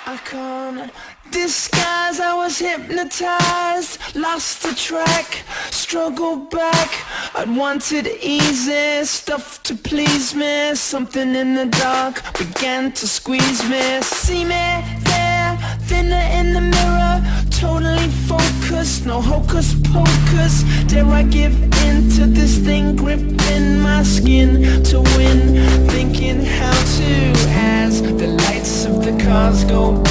I can't disguise, I was hypnotized, lost the track, struggled back. I'd wanted easy stuff to please me. Something in the dark began to squeeze me. See me there, thinner in the mirror, totally focused, no hocus pocus. Dare I give in to this thing gripping my skin to win? Thinking how to, as the lights of the cars go